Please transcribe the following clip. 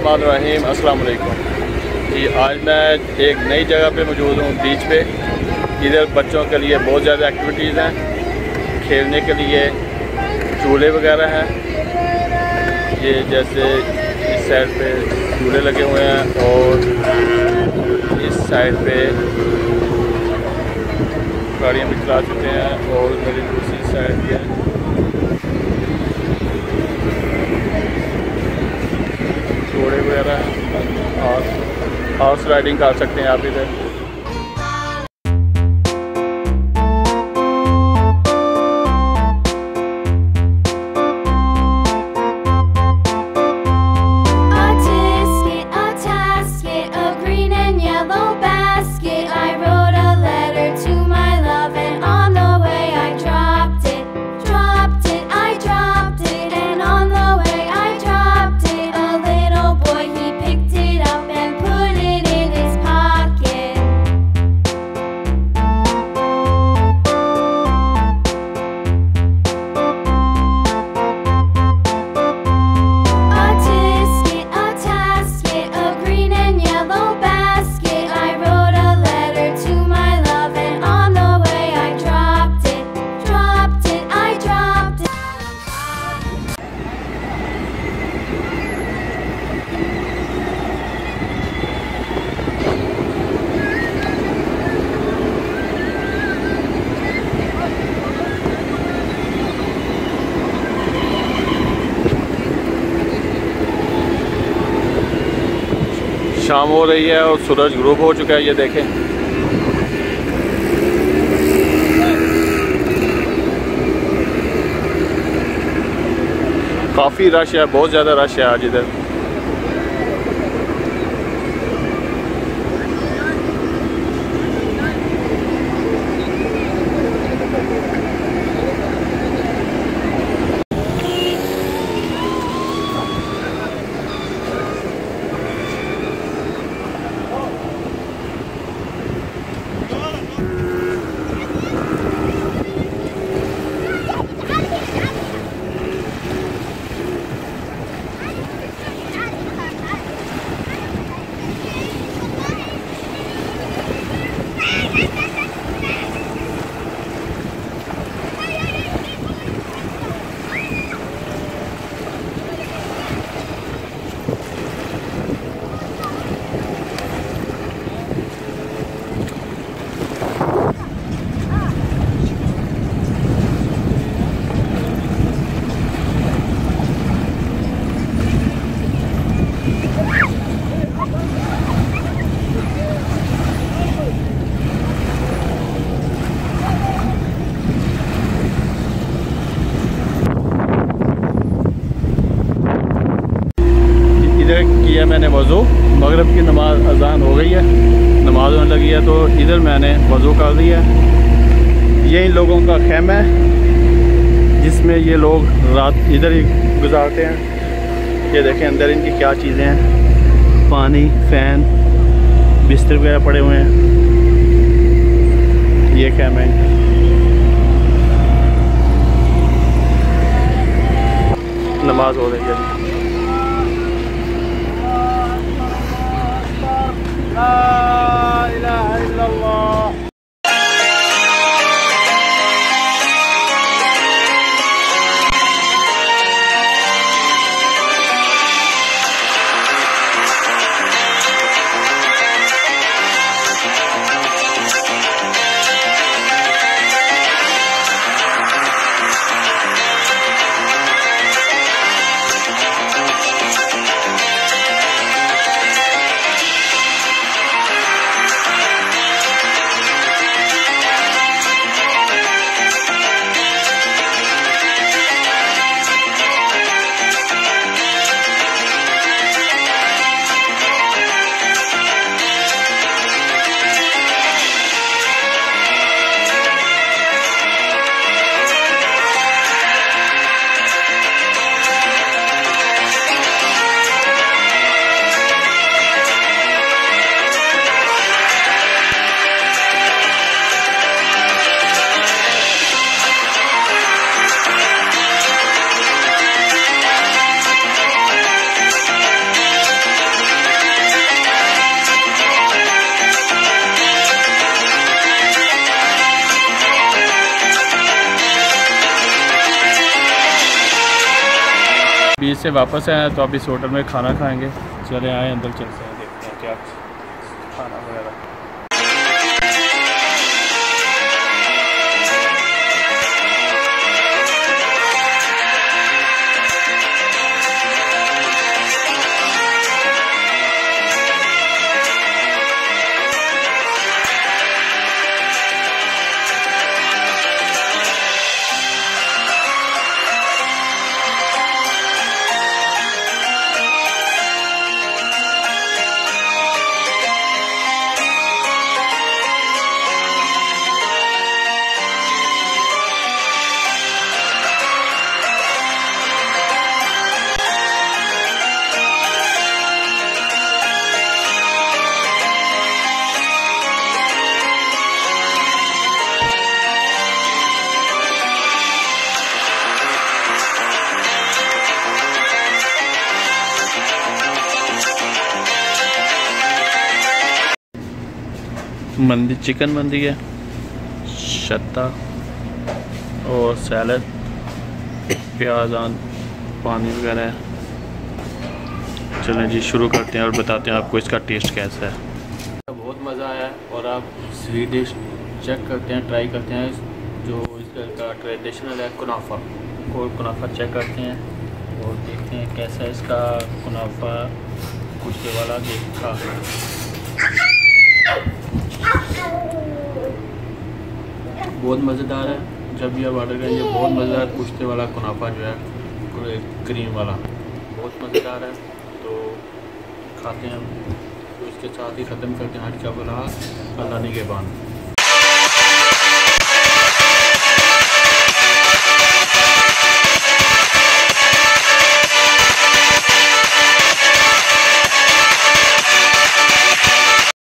बिस्मिल्लाहिर्रहमानिर्रहीम। अस्सलाम वालेकुम जी। आज मैं एक नई जगह पे मौजूद हूँ, बीच पे। इधर बच्चों के लिए बहुत ज़्यादा एक्टिविटीज़ हैं, खेलने के लिए झूले वगैरह हैं। ये जैसे इस साइड पे झूले लगे हुए हैं और इस साइड पे गाड़ियाँ भी चला चुके हैं और मेरी दूसरी साइड पे घोड़े वगैरह और हॉर्स राइडिंग कर सकते हैं आप इधर। शाम हो रही है और सूरज ग्रूब हो चुका है, ये देखें। काफ़ी रश है, बहुत ज़्यादा रश है आज इधर। किया मैंने वज़ू, मगरिब की नमाज अजान हो गई है, नमाज होने लगी है, तो इधर मैंने वज़ू कर दिया। ये इन लोगों का खैमा है जिसमें ये लोग रात इधर ही गुजारते हैं। ये देखें अंदर इनकी क्या चीज़ें हैं, पानी, फ़ैन, बिस्तर वगैरह पड़े हुए हैं। ये खैमा है। नमाज हो रही है। ला इलाहा इल्लल्लाह। से वापस आए हैं तो अब इस होटल में खाना खाएंगे। चले आए अंदर चलते हैं, देखते हैं क्या खाना वगैरह। मंदी, चिकन मंदी है, शत्ता और सैलड, प्याज आन, पानी वगैरह है। चलें जी शुरू करते हैं और बताते हैं आपको इसका टेस्ट कैसा है। बहुत मज़ा आया और आप स्वीट डिश चेक करते हैं, ट्राई करते हैं। जो इसका ट्रेडिशनल है कुनाफा, को कुनाफा चेक करते हैं और देखते हैं कैसा है इसका कुनाफा। कुश्ते वाला देखा बहुत मज़ेदार है। जब भी आप ऑर्डर करेंगे बहुत मज़ेदार कुश्ते वाला कुनाफा जो है क्रीम वाला बहुत मज़ेदार है। तो खाते हैं तो इसके साथ ही ख़त्म करते हैं आज का व्लॉग। अल्लाह निगहबान।